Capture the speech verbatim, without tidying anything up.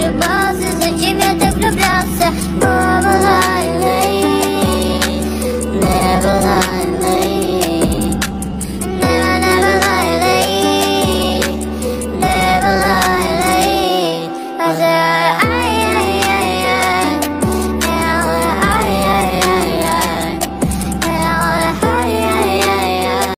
ошибался, зачем я так влюблялся? Never lie, never lie.